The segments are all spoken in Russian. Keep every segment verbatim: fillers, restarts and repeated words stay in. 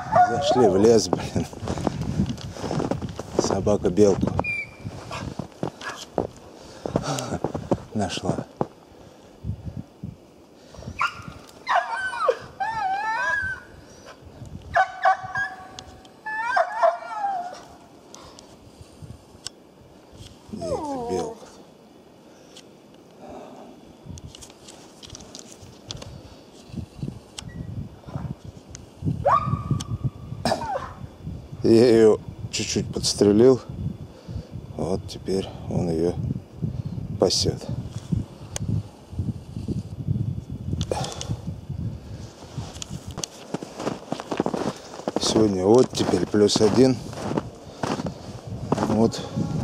Зашли в лес, блин. Собака белку нашла. Где это белка? Я ее чуть-чуть подстрелил. Вот теперь он ее пасет. Сегодня вот теперь плюс один. Вот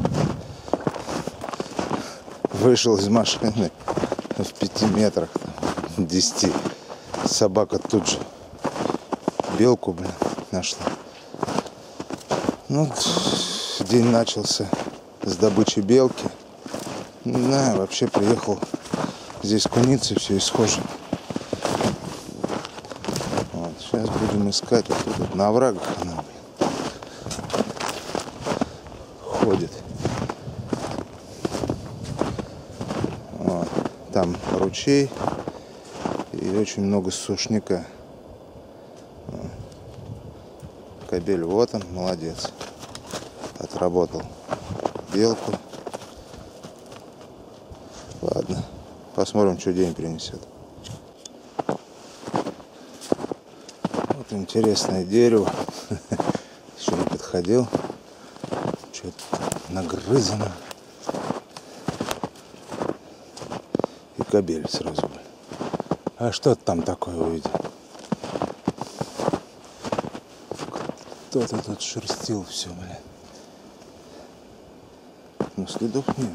вышел из машины в пяти метрах, там, десяти. Собака тут же белку, блин, нашла. Ну, день начался с добычи белки. Не знаю, вообще приехал здесь куницы, все исхожено. Вот, сейчас будем искать. Вот тут вот, на оврагах она, блин, ходит. Вот, там ручей и очень много сушняка. Вот. Кобель, вот он, молодец. Отработал белку. Ладно, посмотрим, что день принесет. Вот интересное дерево. Еще не подходил. Что-то нагрызано. И кобель сразу. А что ты там такое увидел? Кто-то тут шерстил все, блин. Но следов нет.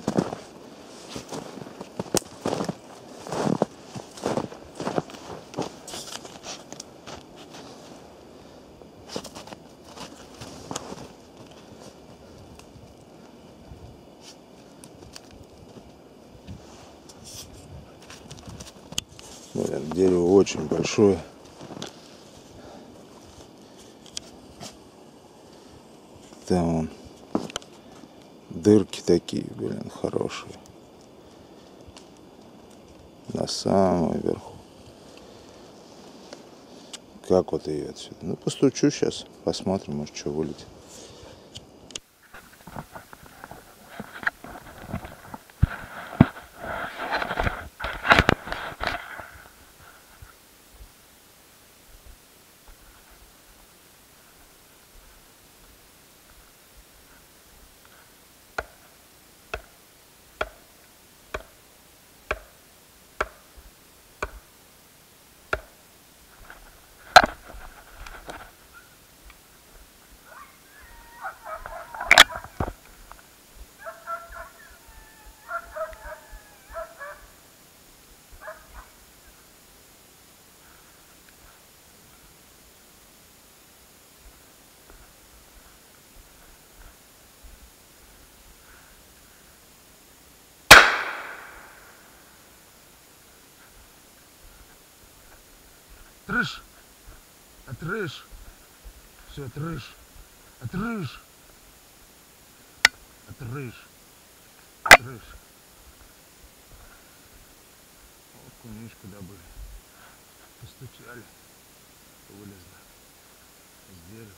Блин, дерево очень большое. Там вон дырки такие, блин, хорошие. На самом верху. Как вот ее отсюда? Ну, постучу сейчас, посмотрим, может, что вылетит. Отрыж! Отрыж! Все, отрыж! Отрыж! Отрыж! Отрыж! Вот кунишку добыли. Постучали. Вылезла из дерева.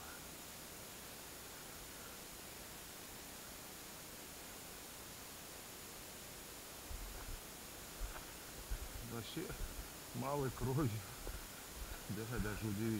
Вообще малой кровью. Да, даже удивительно.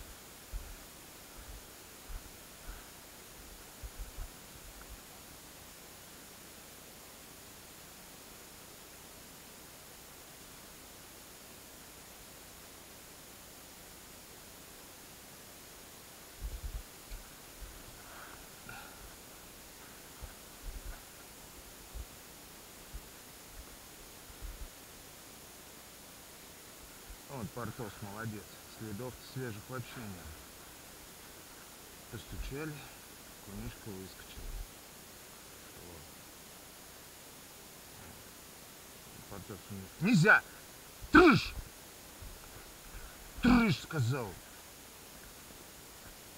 Вот Портос молодец. Следов свежих вообще нет. Постучали, кунишка выскочила. Вот. Портос у них. Нельзя! Трыш! Трыш, сказал!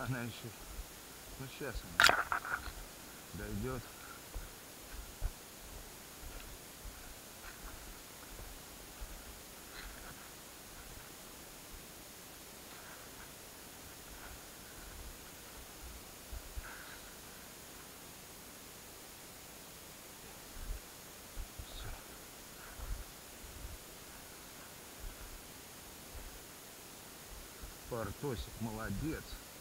Она еще... Ну сейчас она дойдет. Партосик, молодец.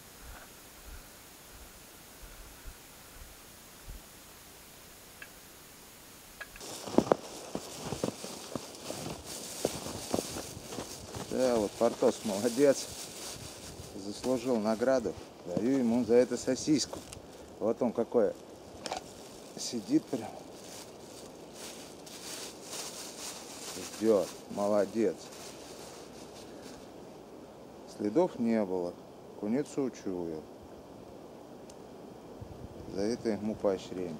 Да, вот Партос молодец. Заслужил награду. Даю ему за это сосиску. Вот он какой. Сидит прям. Ждет. Молодец. Следов не было. Куницу учуял. За это ему поощрение.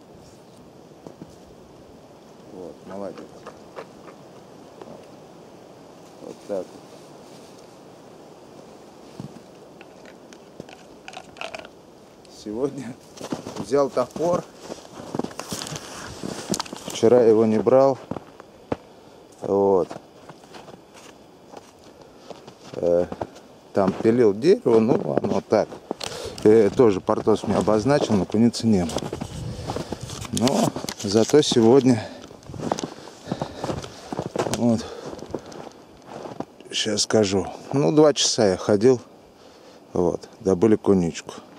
Вот, молодец. Вот так. Сегодня взял топор. Вчера его не брал. Вот. Э, там пилил дерево, ну оно так. Э, тоже Партос мне обозначил, но куницы не было. Но зато сегодня вот. Сейчас скажу. Ну, два часа я ходил. Вот. Добыли куничку.